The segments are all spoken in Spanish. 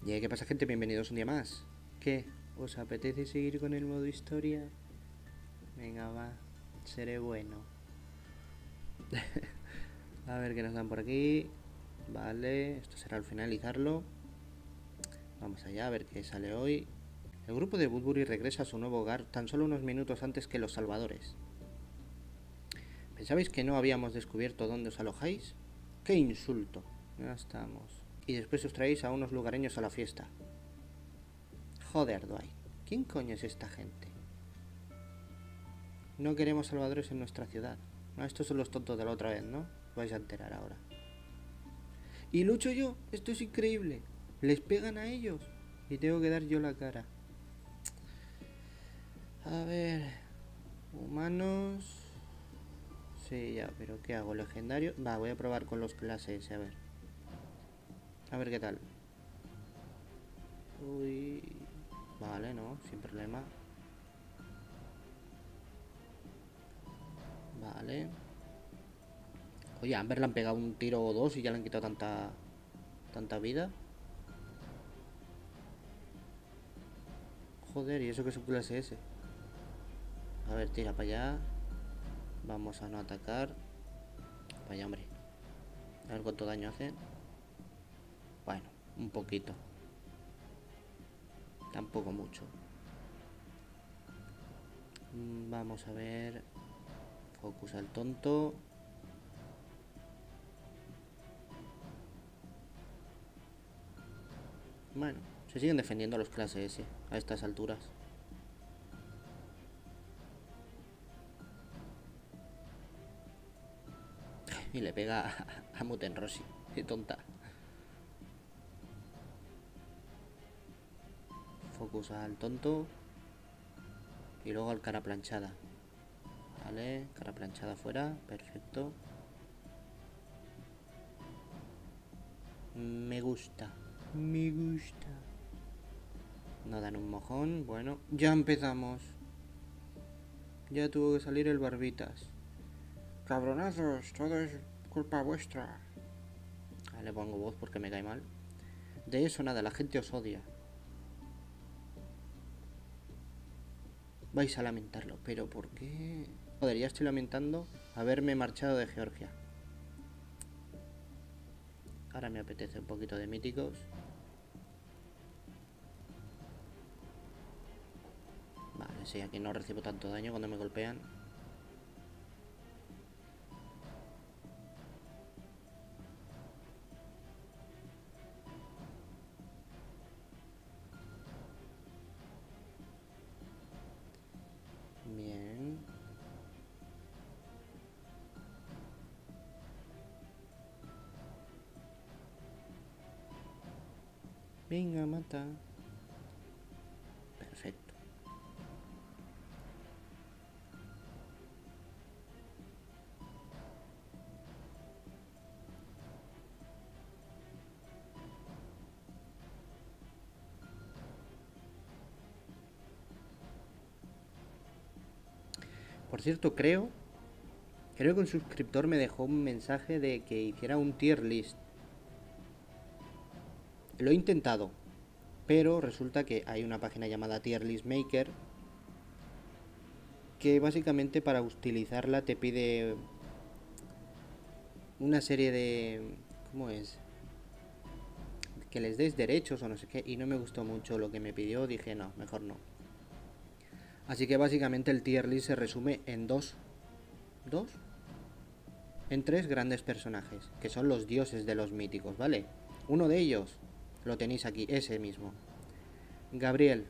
¿Qué pasa, gente? Bienvenidos un día más. ¿Qué? ¿Os apetece seguir con el modo historia? Venga, va. Seré bueno. A ver qué nos dan por aquí. Vale, esto será al finalizarlo. Vamos allá a ver qué sale hoy. El grupo de Woodbury regresa a su nuevo hogar tan solo unos minutos antes que los salvadores. ¿Pensabais que no habíamos descubierto dónde os alojáis? ¡Qué insulto! Ya estamos. Y después os traéis a unos lugareños a la fiesta. Joder, Dwight. ¿Quién coño es esta gente? No queremos salvadores en nuestra ciudad. No, estos son los tontos de la otra vez, ¿no? Os vais a enterar ahora. Y lucho yo. Esto es increíble. Les pegan a ellos. Y tengo que dar yo la cara. A ver. Humanos. Sí, ya, pero ¿qué hago? ¿Legendario? Va, voy a probar con los clases, a ver. A ver qué tal. Uy. Vale, no, sin problema. Vale. Oye, a Amber le han pegado un tiro o dos y ya le han quitado tanta vida. Joder, ¿y eso que es un clase S? A ver, tira para allá. Vamos a no atacar. Vaya, hombre. A ver cuánto daño hace. Bueno, un poquito. Tampoco mucho. Vamos a ver. Focus al tonto. Bueno, se siguen defendiendo los clases S a estas alturas. Y le pega a Muten Rossi. Qué tonta. Focus al tonto. Y luego al cara planchada. Vale, cara planchada fuera. Perfecto. Me gusta. Me gusta. No dan un mojón. Bueno, ya empezamos. Ya tuvo que salir el barbitas. Cabronazos, todo es culpa vuestra. Le pongo voz porque me cae mal. De eso nada, la gente os odia. Vais a lamentarlo, pero ¿por qué? Joder, ya estoy lamentando haberme marchado de Georgia. Ahora me apetece un poquito de míticos. Vale, sí, aquí no recibo tanto daño cuando me golpean. Bien. Venga, mata. Perfecto. Por cierto, creo que un suscriptor me dejó un mensaje de que hiciera un tier list. Lo he intentado, pero resulta que hay una página llamada Tier List Maker que básicamente para utilizarla te pide una serie de... ¿Cómo es? Que les des derechos o no sé qué, y no me gustó mucho lo que me pidió, dije no, mejor no. Así que básicamente el tier list se resume en dos, en tres grandes personajes, que son los dioses de los míticos, ¿vale? Uno de ellos lo tenéis aquí, ese mismo. Gabriel,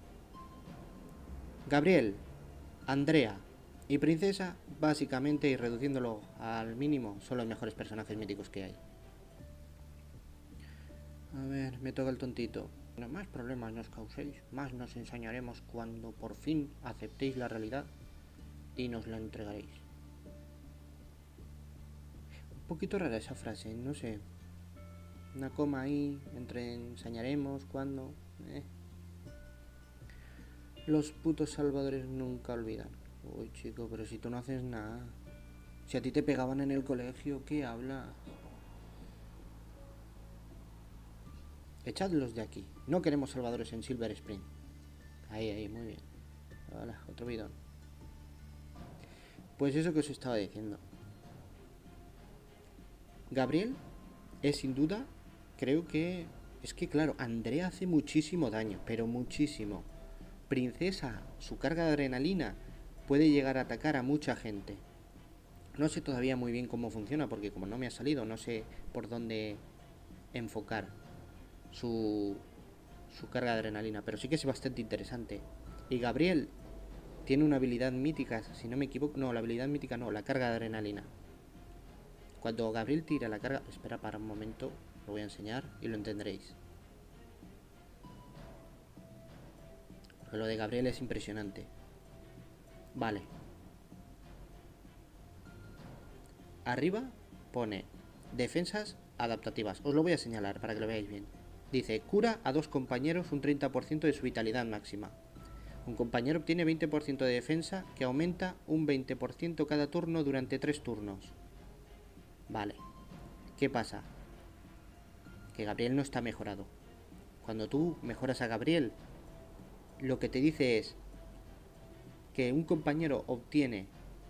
Andrea y Princesa, básicamente, y reduciéndolo al mínimo, son los mejores personajes míticos que hay. A ver, me toca el tontito. Cuanto más problemas nos causéis, más nos ensañaremos cuando por fin aceptéis la realidad y nos la entregaréis. Un poquito rara esa frase, no sé. Una coma ahí, entre ensañaremos, cuando... Los putos salvadores nunca olvidan. Uy, chico, pero si tú no haces nada. Si a ti te pegaban en el colegio, ¿qué habla? Echadlos de aquí. No queremos salvadores en Silver Spring. Ahí, muy bien. Hola, otro bidón. Pues eso que os estaba diciendo. Gabriel es sin duda, creo que... Es que claro, Andrea hace muchísimo daño, pero muchísimo. Princesa, su carga de adrenalina puede llegar a atacar a mucha gente. No sé todavía muy bien cómo funciona, porque como no me ha salido, no sé por dónde enfocar su, su carga de adrenalina, pero sí que es bastante interesante. Y Gabriel tiene una habilidad mítica, si no me equivoco, no, la habilidad mítica no, la carga de adrenalina. Cuando Gabriel tira la carga... Espera para un momento, lo voy a enseñar y lo entenderéis. Porque lo de Gabriel es impresionante. Vale. Arriba pone defensas adaptativas. Os lo voy a señalar para que lo veáis bien. Dice, cura a 2 compañeros un 30% de su vitalidad máxima. Un compañero obtiene 20% de defensa que aumenta un 20% cada turno durante 3 turnos. Vale. ¿Qué pasa? Que Gabriel no está mejorado. Cuando tú mejoras a Gabriel, lo que te dice es que un compañero obtiene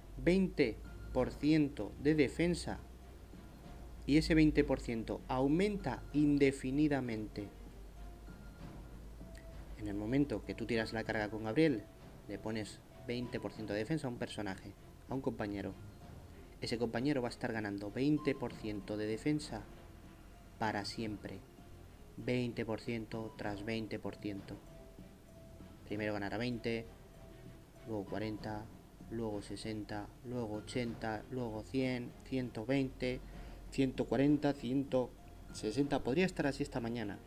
20% de defensa y ese 20% aumenta indefinidamente. En el momento que tú tiras la carga con Gabriel, le pones 20% de defensa a un personaje, a un compañero. Ese compañero va a estar ganando 20% de defensa para siempre. 20% tras 20%. Primero ganará 20, luego 40, luego 60, luego 80, luego 100, 120, 140, 160. Podría estar así esta mañana.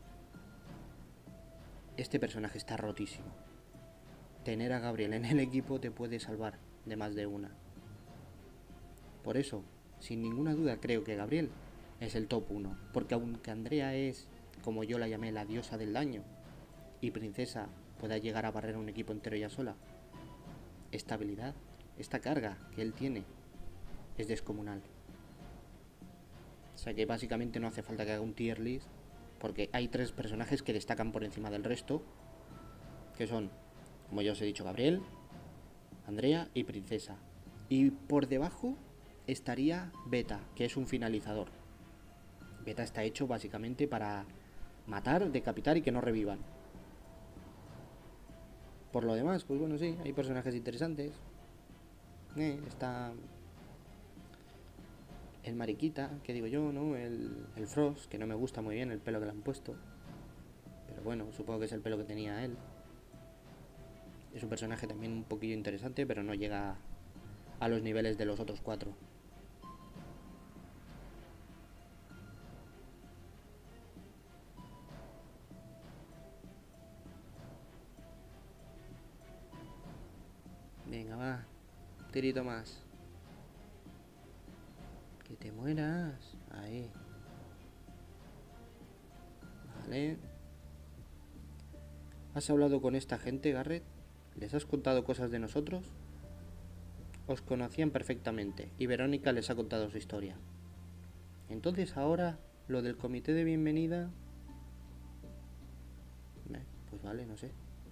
Este personaje está rotísimo. Tener a Gabriel en el equipo te puede salvar de más de una. Por eso, sin ninguna duda, creo que Gabriel es el top 1. Porque aunque Andrea es, como yo la llamé, la diosa del daño, y Princesa pueda llegar a barrer a un equipo entero ya sola, esta habilidad, esta carga que él tiene, es descomunal. O sea que básicamente no hace falta que haga un tier list, porque hay 3 personajes que destacan por encima del resto, que son, como ya os he dicho, Gabriel, Andrea y Princesa. Y por debajo estaría Beta, que es un finalizador. Beta está hecho básicamente para matar, decapitar y que no revivan. Por lo demás, pues bueno, sí, hay personajes interesantes. Está el mariquita, que digo yo, ¿no? El Frost, que no me gusta muy bien el pelo que le han puesto. Pero bueno, supongo que es el pelo que tenía él. Es un personaje también un poquillo interesante, pero no llega a los niveles de los otros 4. Venga, va. Tirito más. Que te mueras. Ahí. Vale. ¿Has hablado con esta gente, Garrett? ¿Les has contado cosas de nosotros? Os conocían perfectamente y Verónica les ha contado su historia. Entonces ahora, lo del comité de bienvenida... Pues vale, no sé.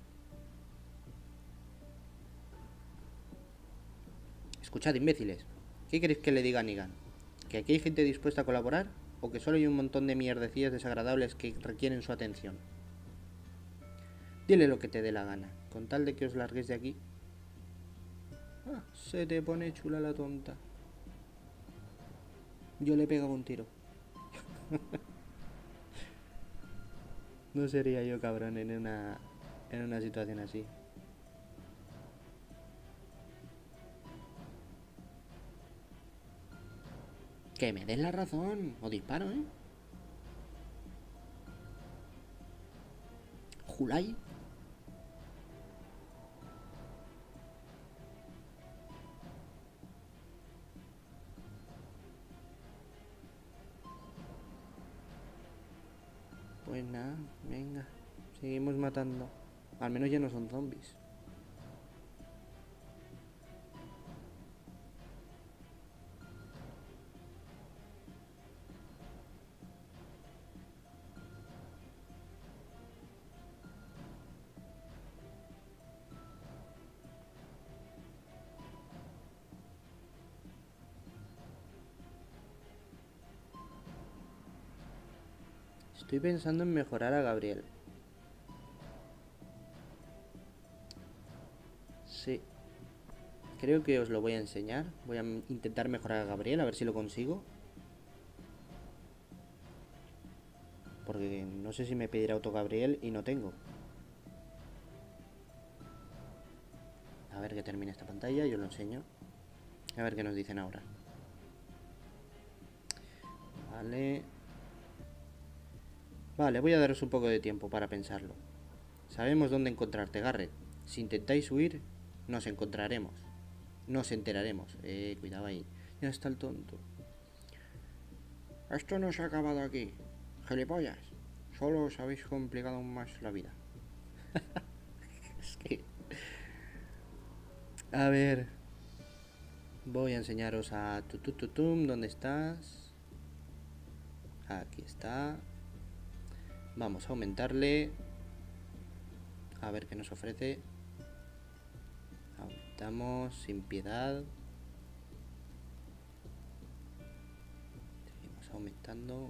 Escuchad, imbéciles. ¿Qué queréis que le diga a Negan? ¿Que aquí hay gente dispuesta a colaborar? ¿O que solo hay un montón de mierdecillas desagradables que requieren su atención? Dile lo que te dé la gana, con tal de que os larguéis de aquí. Ah, se te pone chula la tonta. Yo le pegaba un tiro. No sería yo cabrón en una situación así. Que me den la razón. O disparo, ¿eh? Julai. Pues nada, venga. Seguimos matando. Al menos ya no son zombies. Estoy pensando en mejorar a Gabriel. Sí. Creo que os lo voy a enseñar. Voy a intentar mejorar a Gabriel, a ver si lo consigo. Porque no sé si me pedirá auto Gabriel y no tengo. A ver que termine esta pantalla, yo lo enseño. A ver qué nos dicen ahora. Vale. Vale, voy a daros un poco de tiempo para pensarlo. Sabemos dónde encontrarte, Garrett. Si intentáis huir, nos encontraremos. Nos enteraremos. Cuidado ahí. Ya está el tonto. Esto no se ha acabado aquí. Gilipollas. Solo os habéis complicado aún más la vida. Es que... A ver. Voy a enseñaros a Tutututum. ¿Dónde estás? Aquí está. Vamos a aumentarle. A ver qué nos ofrece. Aumentamos sin piedad. Seguimos aumentando.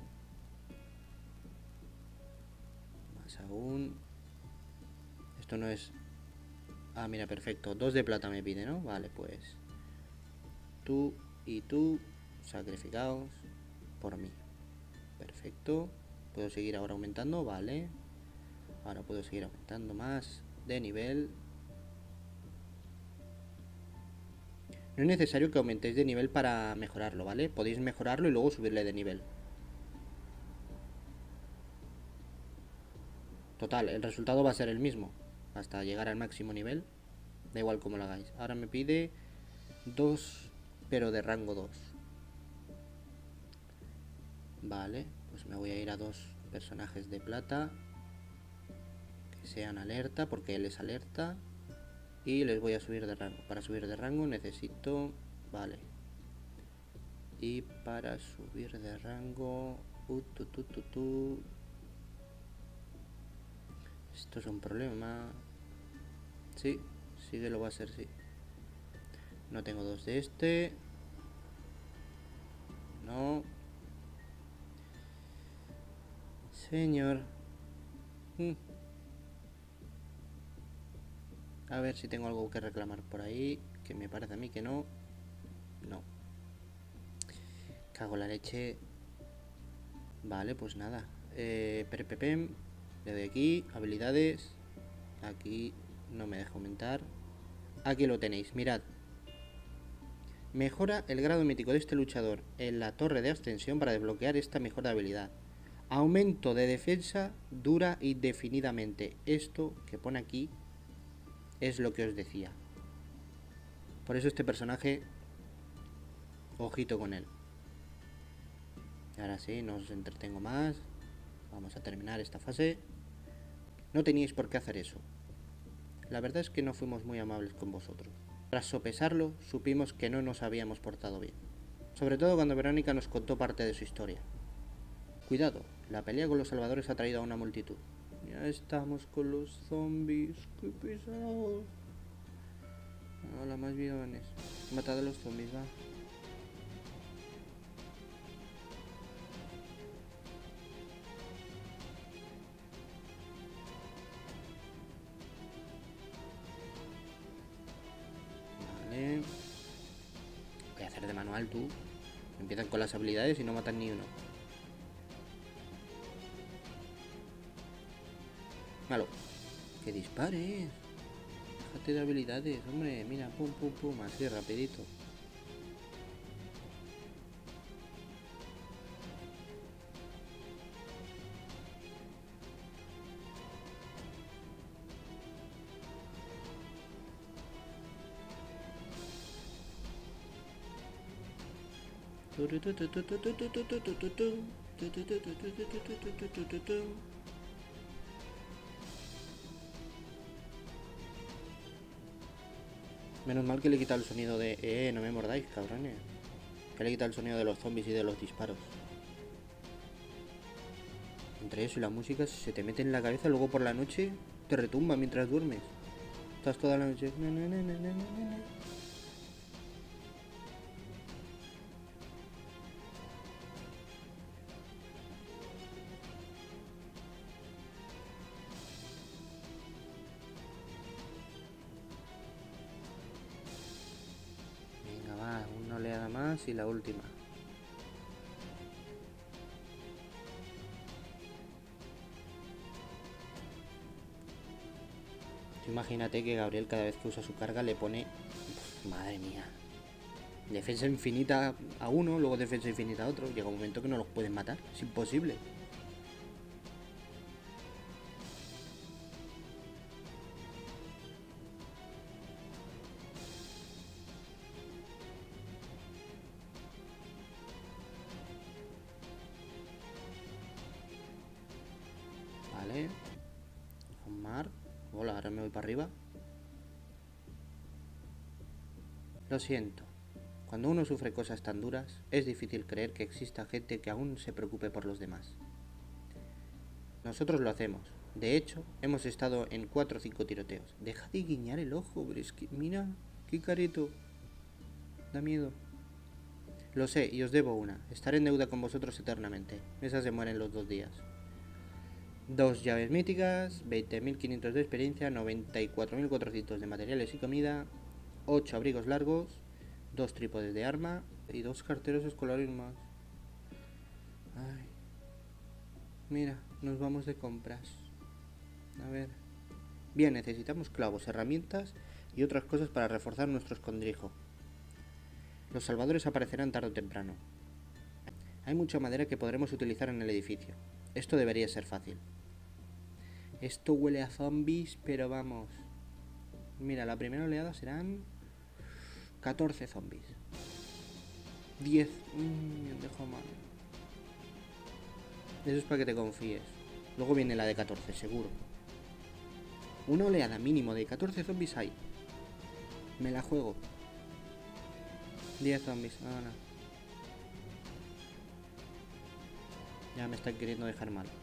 Más aún. Esto no es... Ah, mira, perfecto. 2 de plata me pide, ¿no? Vale, pues... Tú y tú, sacrificaos por mí. Perfecto. Puedo seguir ahora aumentando, vale. Ahora puedo seguir aumentando más de nivel. No es necesario que aumentéis de nivel para mejorarlo, ¿vale? Podéis mejorarlo y luego subirle de nivel. Total, el resultado va a ser el mismo. Hasta llegar al máximo nivel. Da igual cómo lo hagáis. Ahora me pide 2, pero de rango 2. Vale, pues me voy a ir a 2 personajes de plata. Que sean alerta, porque él es alerta. Y les voy a subir de rango. Para subir de rango necesito... Vale. Y para subir de rango... Esto es un problema. Sí, sí que lo va a ser, sí. No tengo 2 de este. No. Señor. A ver si tengo algo que reclamar por ahí. Que me parece a mí que no. No. Cago la leche. Vale, pues nada. Perepepem. Le doy aquí. Habilidades. Aquí no me deja aumentar. Aquí lo tenéis, mirad. Mejora el grado mítico de este luchador en la torre de ascensión para desbloquear esta mejor habilidad. Aumento de defensa dura indefinidamente. Esto que pone aquí es lo que os decía. Por eso este personaje, ojito con él. Y ahora sí, no os entretengo más. Vamos a terminar esta fase. No teníais por qué hacer eso. La verdad es que no fuimos muy amables con vosotros. Tras sopesarlo, supimos que no nos habíamos portado bien. Sobre todo cuando Verónica nos contó parte de su historia. Cuidado, la pelea con los salvadores ha traído a una multitud. Ya estamos con los zombies. ¡Qué pesados! Hola, más bidones. Matad a los zombies, va. Vale. Voy a hacer de manual, tú. Empiezan con las habilidades y no matan ni uno. Malo. Que dispares. Déjate de habilidades, hombre. Mira, pum, pum, pum. Así, rapidito. Menos mal que le he quitado el sonido de... no me mordáis, cabrones. Que le he quitado el sonido de los zombies y de los disparos. Entre eso y la música, si se te mete en la cabeza, luego por la noche te retumba mientras duermes. Estás toda la noche... más y la última. Imagínate que Gabriel cada vez que usa su carga le pone... Uf, madre mía. Defensa infinita a uno, luego defensa infinita a otro. Llega un momento que no los pueden matar. Es imposible. Vale. Omar. Hola, ahora me voy para arriba. Lo siento. Cuando uno sufre cosas tan duras, es difícil creer que exista gente que aún se preocupe por los demás. Nosotros lo hacemos. De hecho, hemos estado en 4 o 5 tiroteos. Deja de guiñar el ojo, pero es que... Mira, qué careto. Da miedo. Lo sé, y os debo una. Estaré en deuda con vosotros eternamente. Esas se mueren los 2 días. 2 llaves míticas, 20.500 de experiencia, 94.400 de materiales y comida, 8 abrigos largos, 2 trípodes de arma y 2 carteros escolares más. Ay. Mira, nos vamos de compras. A ver. Bien, necesitamos clavos, herramientas y otras cosas para reforzar nuestro escondrijo. Los salvadores aparecerán tarde o temprano. Hay mucha madera que podremos utilizar en el edificio. Esto debería ser fácil. Esto huele a zombies, pero vamos. Mira, la primera oleada serán 14 zombies. 10. Me dejo mal. Eso es para que te confíes. Luego viene la de 14, seguro. Una oleada mínimo de 14 zombies hay. Me la juego. 10 zombies. Ah, no. Ya me están queriendo dejar mal.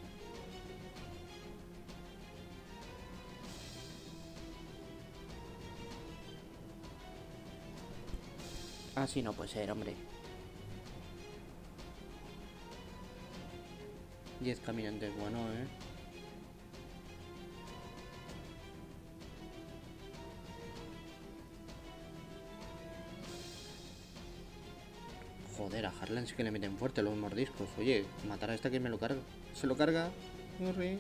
Así no puede ser, hombre. 10 caminantes, bueno, Joder, a Harlan sí que le meten fuerte los mordiscos. Oye, matar a esta que me lo carga. ¿Se lo carga? Corre.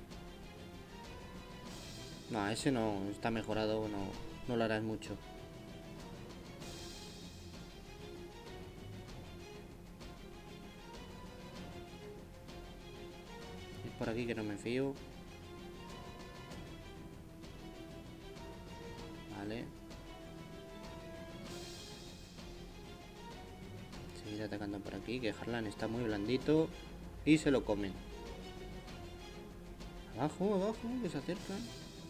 No, ese no está mejorado, no lo harás mucho. Es por aquí que no me fío. Vale. Seguir atacando por aquí, que Harlan está muy blandito. Y se lo comen. Abajo, abajo, que se acercan.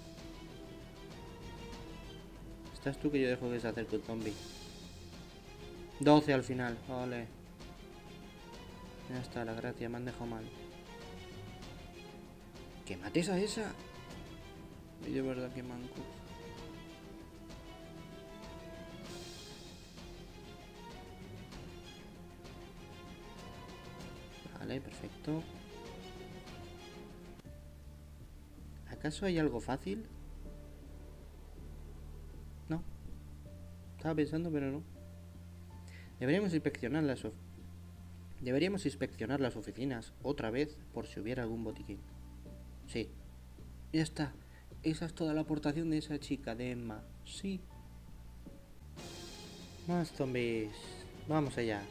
Estás tú que yo dejo que se acerque un zombie. 12 al final, vale. Ya está, la gracia, me han dejado mal. ¡Que mates a esa! Y de verdad que mancos. Vale, perfecto. ¿Acaso hay algo fácil? No. Estaba pensando, pero no. Deberíamos inspeccionar las oficinas otra vez por si hubiera algún botiquín. Sí. Ya está. Esa es toda la aportación de esa chica, de Emma. Sí. Más zombies. Vamos allá.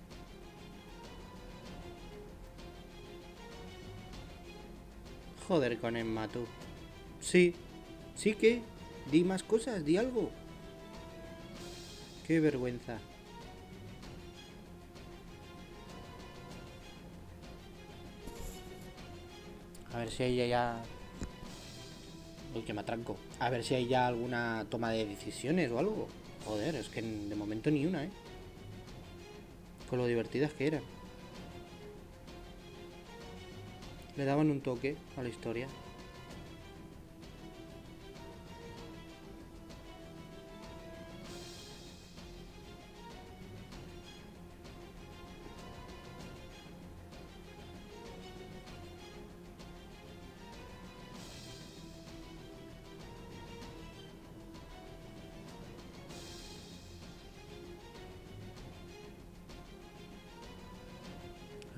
Joder con Emma, tú. Sí. ¿Sí que? Di más cosas, di algo. Qué vergüenza. A ver si hay ya... Uy, que me atranco. A ver si hay ya alguna toma de decisiones o algo. Joder, es que de momento ni una, ¿eh? Con lo divertidas que eran. Le daban un toque a la historia.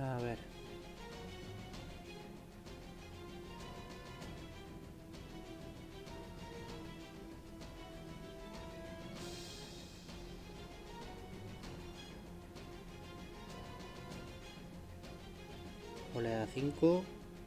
A ver. Oleada 5.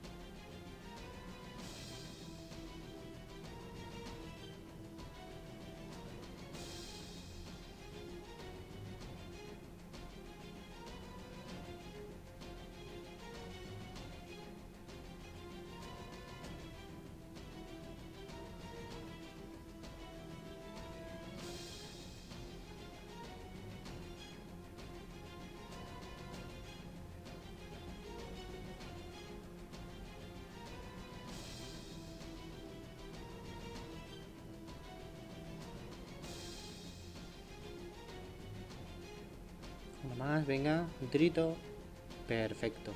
Uno más, venga, un tirito. Perfecto.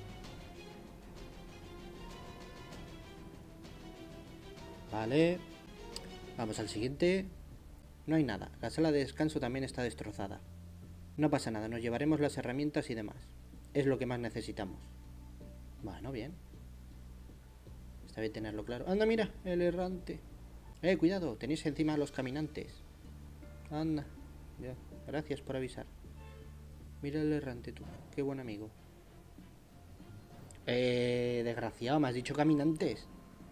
Vale. Vamos al siguiente. No hay nada. La sala de descanso también está destrozada. No pasa nada, nos llevaremos las herramientas y demás. Es lo que más necesitamos. Bueno, bien. Está bien tenerlo claro. Anda, mira, el errante. Cuidado, tenéis encima a los caminantes. Anda. Ya, gracias por avisar. Mira el errante tú, qué buen amigo. Desgraciado, me has dicho caminantes.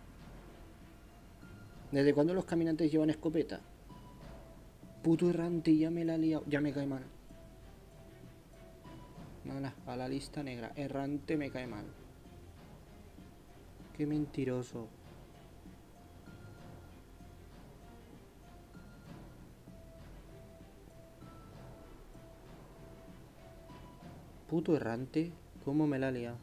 ¿Desde cuándo los caminantes llevan escopeta? Puto errante, ya me la he liado. Ya me cae mal. Nada, a la lista negra. Errante me cae mal. Qué mentiroso. Puto errante, ¿cómo me la ha liado?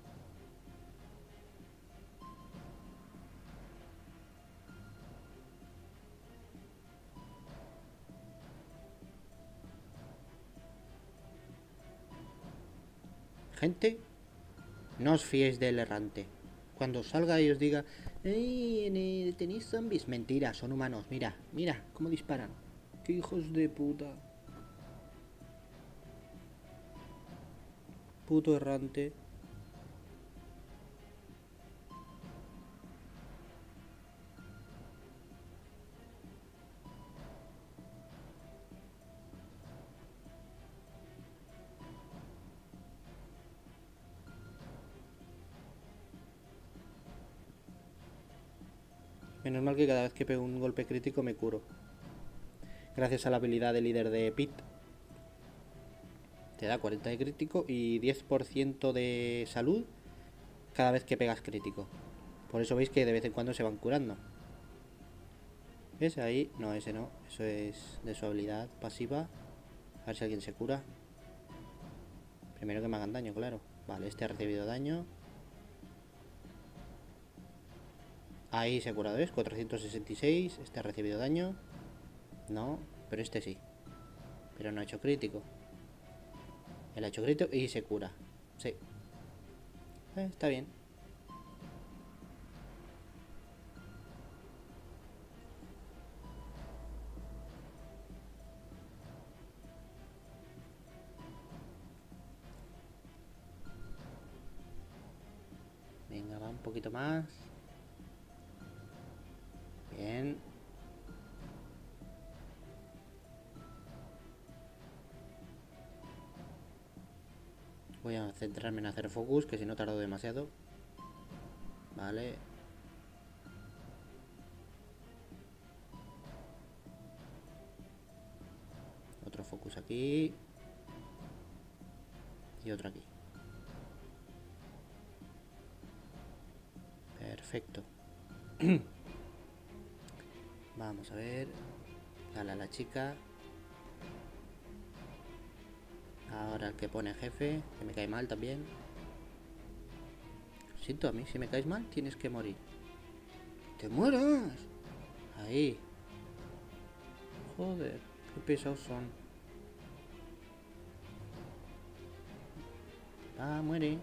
Gente, no os fiéis del errante. Cuando salga y os diga, tenéis zombies. Mentira, son humanos. Mira, mira cómo disparan. Qué hijos de puta. Puto errante. Menos mal que cada vez que pego un golpe crítico me curo. Gracias a la habilidad del líder de Pit. Te da 40 de crítico y 10% de salud cada vez que pegas crítico. Por eso veis que de vez en cuando se van curando. ¿Ves? Ahí. No, ese no. Eso es de su habilidad pasiva. A ver si alguien se cura. Primero que me hagan daño, claro. Vale, este ha recibido daño. Ahí se ha curado, ¿ves? 466. Este ha recibido daño. No, pero este sí. Pero no ha hecho crítico. Él ha hecho crítico y se cura. Sí. Está bien. Venga, va un poquito más. Bien. Voy a centrarme en hacer focus, que si no tardo demasiado. Vale. Otro focus aquí. Y otro aquí. Perfecto. Vamos a ver. Dale a la chica. Ahora el que pone jefe, que me cae mal también. Siento a mí, si me caes mal tienes que morir. ¡Te mueras! Ahí. Joder, qué pesados son. Ah, muere.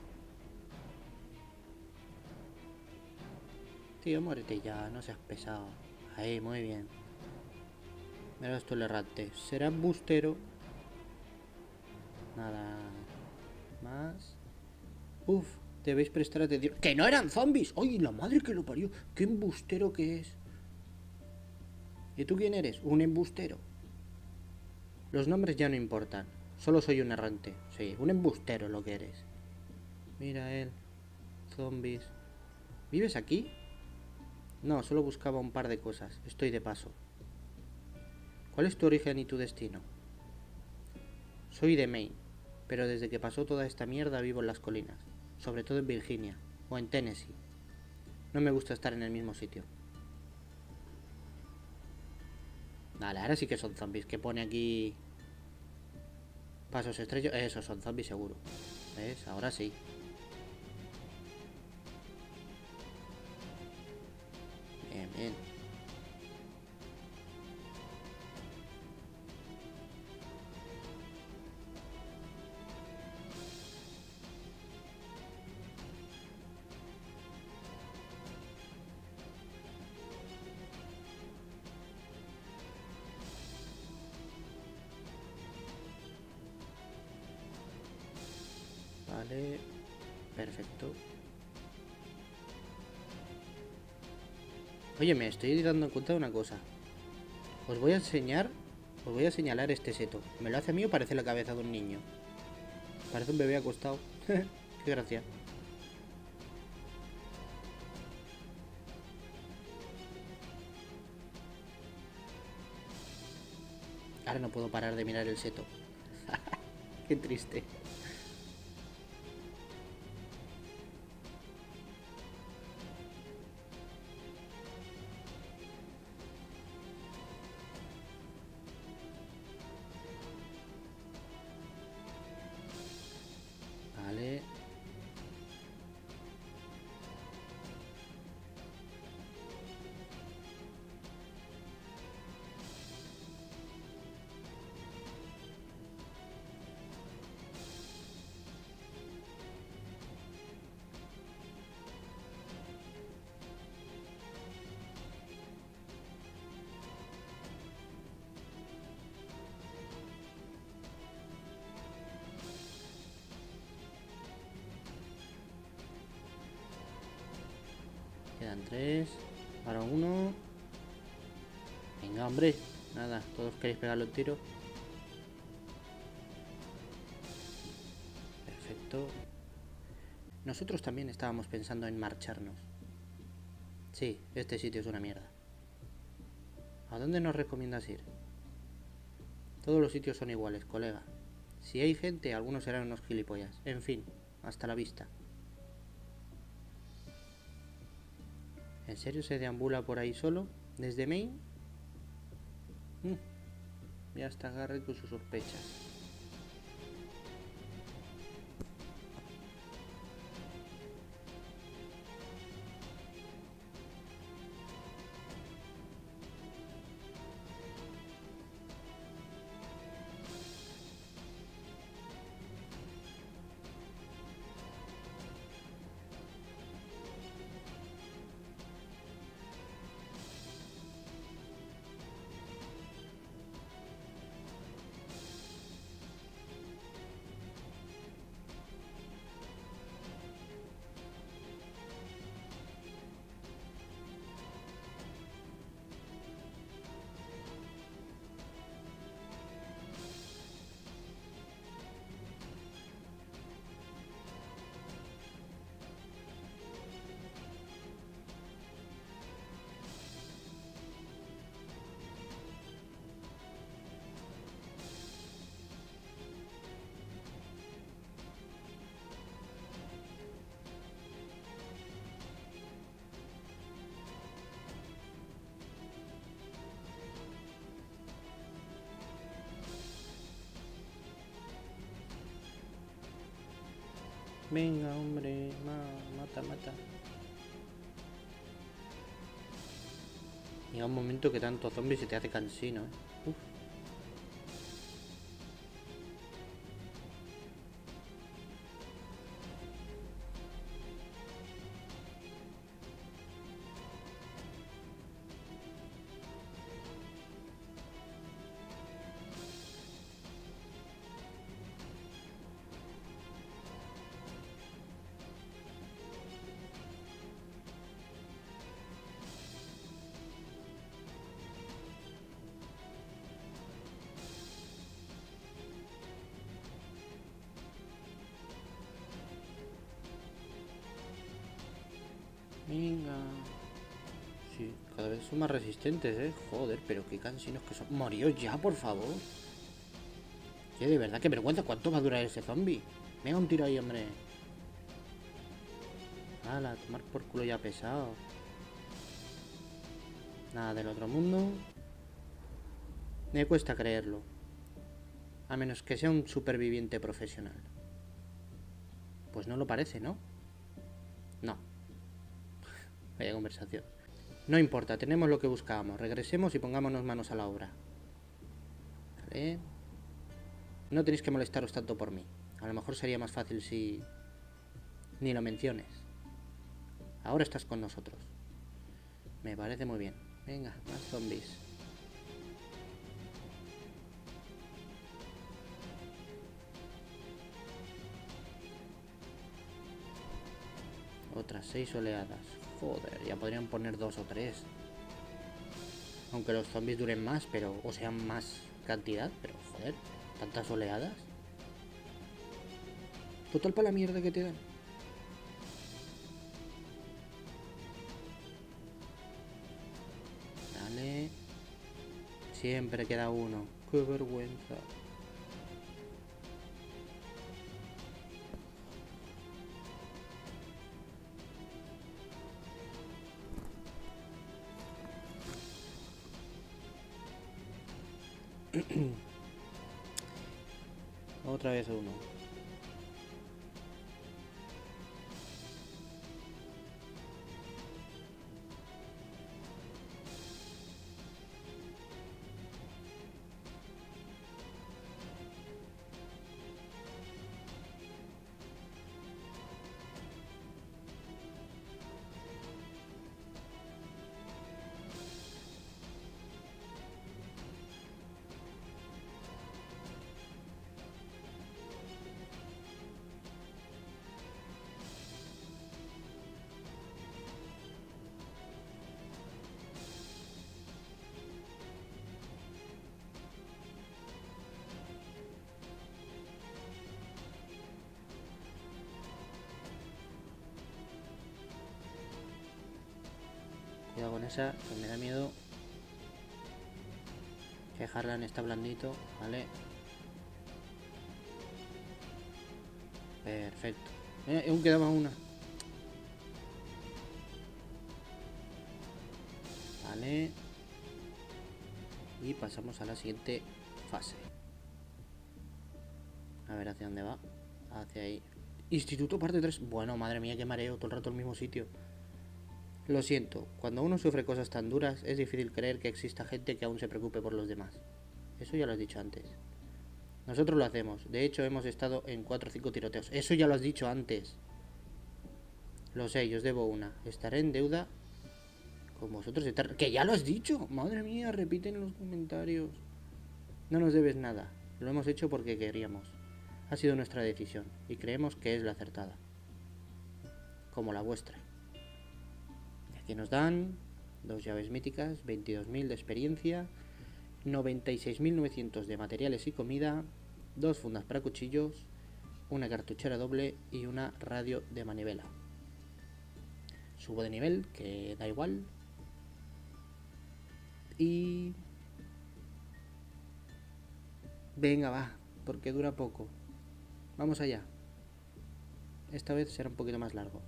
Tío, muérete ya, no seas pesado. Ahí, muy bien. Mira esto el errante. ¿Será bustero? Nada más. Uf, debéis prestar atención. ¡Que no eran zombies! ¡Ay, la madre que lo parió! ¡Qué embustero que es! ¿Y tú quién eres? Un embustero. Los nombres ya no importan. Solo soy un errante. Sí, un embustero lo que eres. Mira él. Zombies. ¿Vives aquí? No, solo buscaba un par de cosas. Estoy de paso. ¿Cuál es tu origen y tu destino? Soy de Maine, pero desde que pasó toda esta mierda vivo en las colinas. Sobre todo en Virginia. O en Tennessee. No me gusta estar en el mismo sitio. Vale, ahora sí que son zombies. Que pone aquí... Pasos estrellos. Esos son zombies seguro. ¿Ves? Ahora sí. Bien, bien. Vale. Perfecto. Oye, me estoy dando cuenta de una cosa. Os voy a enseñar... Os voy a señalar este seto. ¿Me lo hace a mí o parece la cabeza de un niño? Parece un bebé acostado. Qué gracia. Ahora no puedo parar de mirar el seto. Qué triste. Vale. Quedan 3. Ahora 1. Venga, hombre. Nada, todos queréis pegarle un tiro. Perfecto. Nosotros también estábamos pensando en marcharnos. Sí, este sitio es una mierda. ¿A dónde nos recomiendas ir? Todos los sitios son iguales, colega. Si hay gente, algunos serán unos gilipollas. En fin, hasta la vista. ¿En serio se deambula por ahí solo? ¿Desde Maine? Ya está Garrett con sus sospechas. Venga, hombre, mata, mata. Llega un momento que tanto zombie se te hace cansino, Uf. Venga. Sí, cada vez son más resistentes, ¿eh? Joder, pero qué cansinos que son. Moríos ya, por favor. Que de verdad, qué vergüenza. ¿Cuánto va a durar ese zombie? Venga, un tiro ahí, hombre. Hala, tomar por culo ya pesado. Nada del otro mundo. Me cuesta creerlo. A menos que sea un superviviente profesional. Pues no lo parece, ¿no? No. Vaya conversación. No importa, tenemos lo que buscábamos. Regresemos y pongámonos manos a la obra. Vale. No tenéis que molestaros tanto por mí. A lo mejor sería más fácil si... ni lo menciones. Ahora estás con nosotros. Me parece muy bien. Venga, más zombies. Otras 6 oleadas. Joder, ya podrían poner 2 o 3. Aunque los zombies duren más, pero... o sean más cantidad, pero joder, tantas oleadas. Total para la mierda que te dan. Dale. Siempre queda uno. Qué vergüenza. Otra vez uno. Cuidado con esa, que me da miedo. Que Harlan está blandito, ¿vale? Perfecto. Aún quedaba una. Vale. Y pasamos a la siguiente fase. A ver hacia dónde va. Hacia ahí. Instituto parte 3. Bueno, madre mía, qué mareo. Todo el rato el mismo sitio. Lo siento. Cuando uno sufre cosas tan duras, es difícil creer que exista gente que aún se preocupe por los demás. Eso ya lo has dicho antes. Nosotros lo hacemos. De hecho, hemos estado en 4 o 5 tiroteos. Eso ya lo has dicho antes. Lo sé, yo os debo una. Estaré en deuda con vosotros eterna. ¡Que ya lo has dicho! Madre mía, repiten en los comentarios. No nos debes nada. Lo hemos hecho porque queríamos. Ha sido nuestra decisión y creemos que es la acertada. Como la vuestra. Y aquí nos dan 2 llaves míticas, 22.000 de experiencia, 96.900 de materiales y comida, 2 fundas para cuchillos, una cartuchera doble y una radio de manivela. Subo de nivel, que da igual. Y... venga, va, porque dura poco. Vamos allá. Esta vez será un poquito más largo.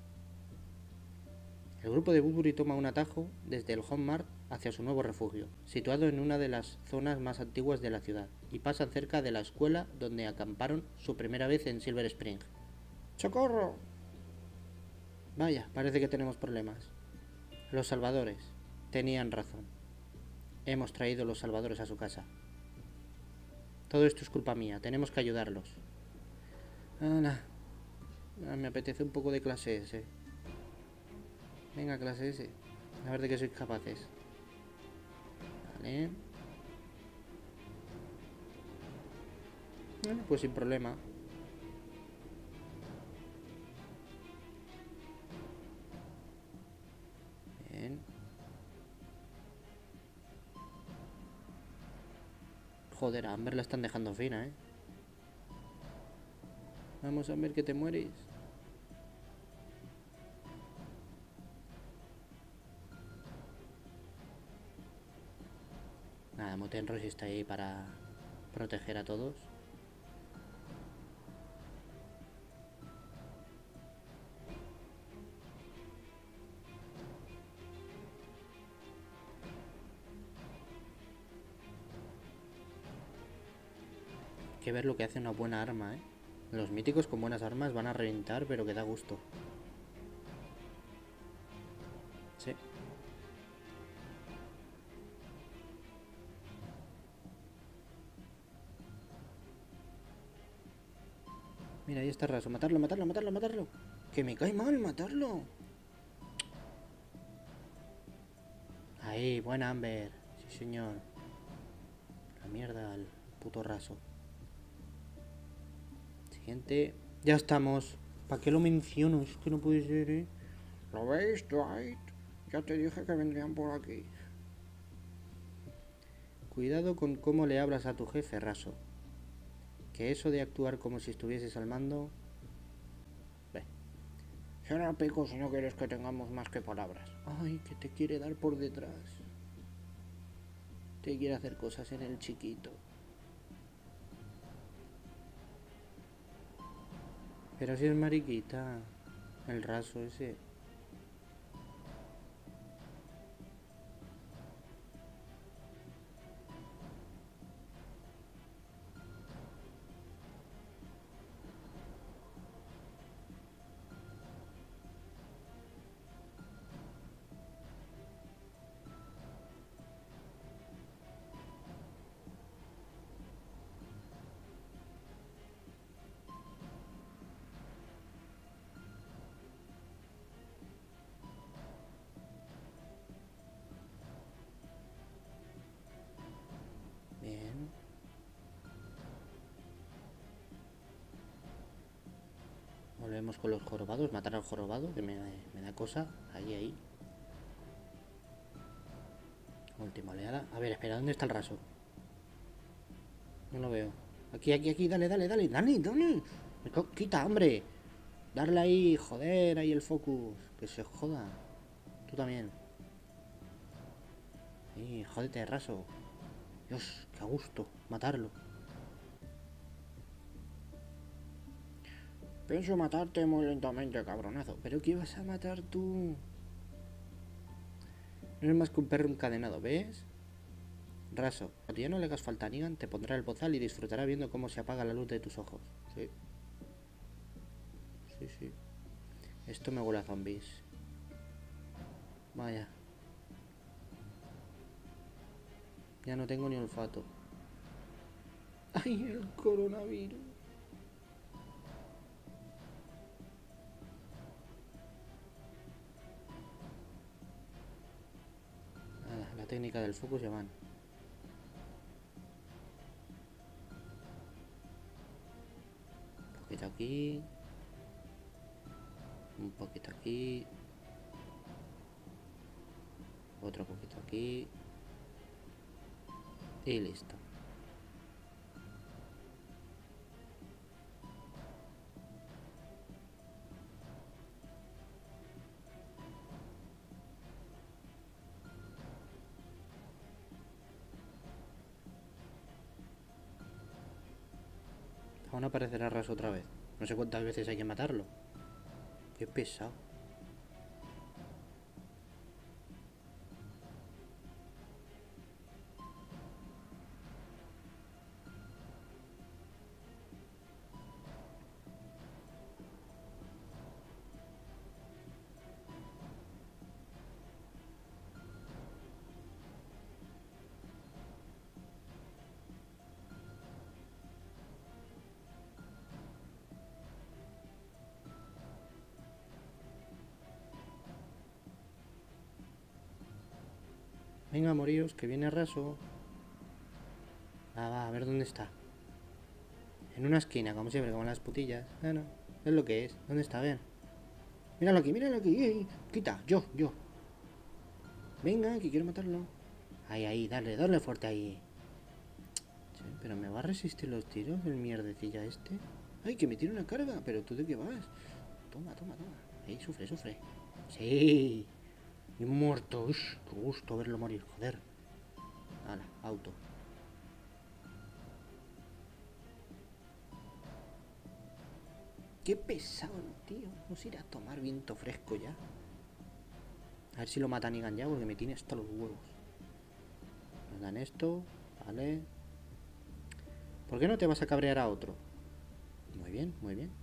El grupo de Woodbury toma un atajo desde el Home Mart hacia su nuevo refugio, situado en una de las zonas más antiguas de la ciudad, y pasan cerca de la escuela donde acamparon su primera vez en Silver Spring. ¡Socorro! Vaya, parece que tenemos problemas. Los salvadores. Tenían razón. Hemos traído los salvadores a su casa. Todo esto es culpa mía, tenemos que ayudarlos. Me apetece un poco de clase S. Venga, clase S. A ver de qué sois capaces. Vale. Bueno, pues sin problema. Bien. Joder, a Amber la están dejando fina, ¿eh? Vamos a ver que te mueres. Nada, Mutenros está ahí para proteger a todos. Hay que ver lo que hace una buena arma, ¿eh? Los míticos con buenas armas van a reventar, pero que da gusto. Sí. Mira, ahí está Raso. Matarlo, matarlo, matarlo, matarlo. Que me cae mal matarlo. Ahí, buena Amber. Sí, señor. La mierda al puto Raso. Siguiente. Ya estamos. ¿Para qué lo menciono? Es que no puede ser, ¿eh? ¿Lo veis, Dwight? Ya te dije que vendrían por aquí. Cuidado con cómo le hablas a tu jefe, Raso. Que eso de actuar como si estuvieses al mando... Ve. Será pico si no quieres que tengamos más que palabras. Ay, que te quiere dar por detrás. Te quiere hacer cosas en el chiquito. Pero si es mariquita. El Raso ese. Bien. Volvemos con los jorobados. Matar al jorobado, que me da cosa. Ahí, ahí. Última oleada. A ver, espera, ¿dónde está el Raso? No lo veo. Aquí, aquí, aquí, dale, dale, dale. Dale, dale. Quita, hombre. Darle ahí, joder, ahí el focus. Que se joda. Tú también. Ahí, jódete, Raso. Dios, qué a gusto. Matarlo. Pienso matarte muy lentamente, cabronazo. ¿Pero qué vas a matar tú? No es más que un perro encadenado, ¿ves? Raso, cuando ya no le hagas falta a Negan, te pondrá el bozal y disfrutará viendo cómo se apaga la luz de tus ojos. Sí. Sí, sí. Esto me huele a zombies. Vaya. Ya no tengo ni olfato. ¡Ay, el coronavirus! Nada, la técnica del focus ya van. Un poquito aquí. Un poquito aquí. Otro poquito aquí. Y listo. Aún aparecerá Raso otra vez. No sé cuántas veces hay que matarlo. Qué pesado. Venga, moríos, que viene Raso. Va, a ver dónde está. En una esquina, como siempre, como las putillas. Bueno, es lo que es. ¿Dónde está? A ver. Míralo aquí, míralo aquí. Quita, yo. Venga, que quiero matarlo. Ahí, ahí, dale fuerte ahí. Sí, pero me va a resistir los tiros el mierdecilla este. Ay, que me tire una carga. Pero tú de qué vas. Toma. Ahí, sufre. Sí. Y muerto. Ush, qué gusto verlo morir, joder. Hala, auto. Qué pesado, tío. Vamos a ir a tomar viento fresco ya. A ver si lo matan y ya, porque me tiene hasta los huevos. Nos dan esto, vale. ¿Por qué no te vas a cabrear a otro? Muy bien, muy bien.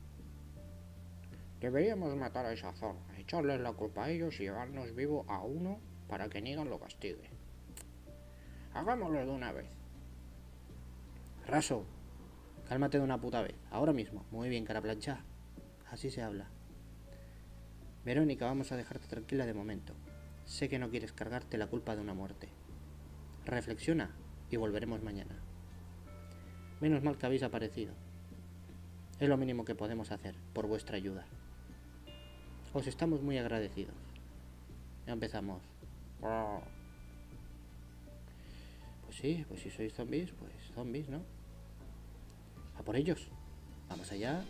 Deberíamos matar a esa zona, echarles la culpa a ellos y llevarnos vivo a uno para que Negan lo castigue. Hagámoslo de una vez. Raso, cálmate de una puta vez, ahora mismo. Muy bien, cara plancha. Así se habla. Verónica, vamos a dejarte tranquila de momento. Sé que no quieres cargarte la culpa de una muerte. Reflexiona y volveremos mañana. Menos mal que habéis aparecido. Es lo mínimo que podemos hacer por vuestra ayuda. Os estamos muy agradecidos. Ya empezamos. Pues si sois zombies, pues zombies, ¿no? A por ellos. Vamos allá.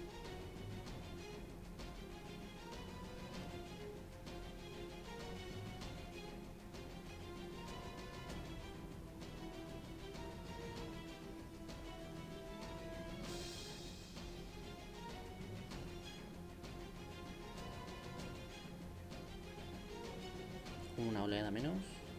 Una oleada menos.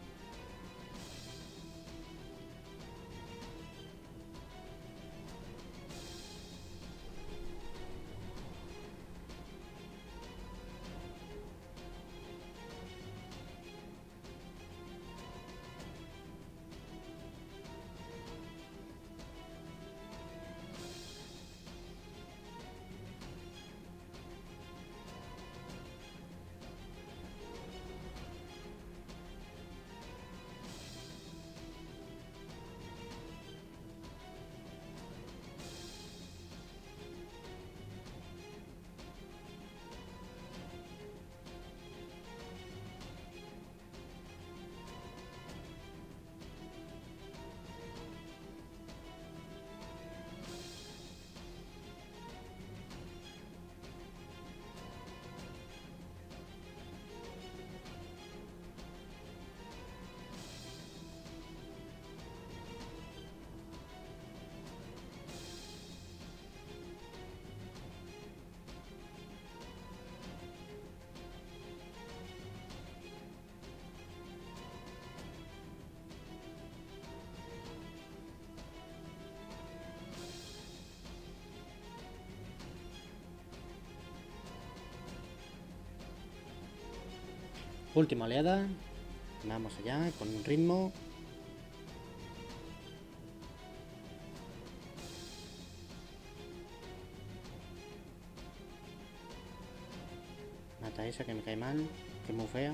Última oleada. Vamos allá con un ritmo. Mata a esa que me cae mal, que es muy fea.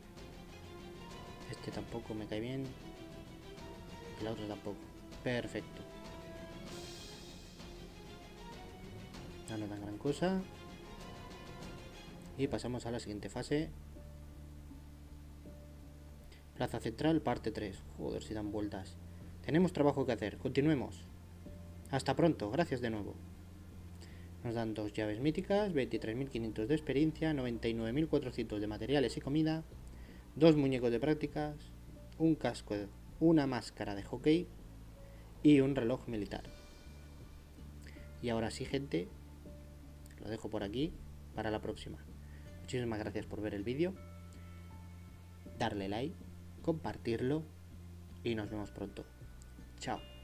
Este tampoco me cae bien. Y la otra tampoco. Perfecto. Ya no dan gran cosa. Y pasamos a la siguiente fase. Plaza Central, parte 3. Joder, si dan vueltas. Tenemos trabajo que hacer. Continuemos. Hasta pronto. Gracias de nuevo. Nos dan 2 llaves míticas, 23.500 de experiencia, 99.400 de materiales y comida, 2 muñecos de prácticas, un casco, una máscara de hockey y un reloj militar. Y ahora sí, gente, lo dejo por aquí para la próxima. Muchísimas gracias por ver el vídeo, darle like, compartirlo y nos vemos pronto. Chao.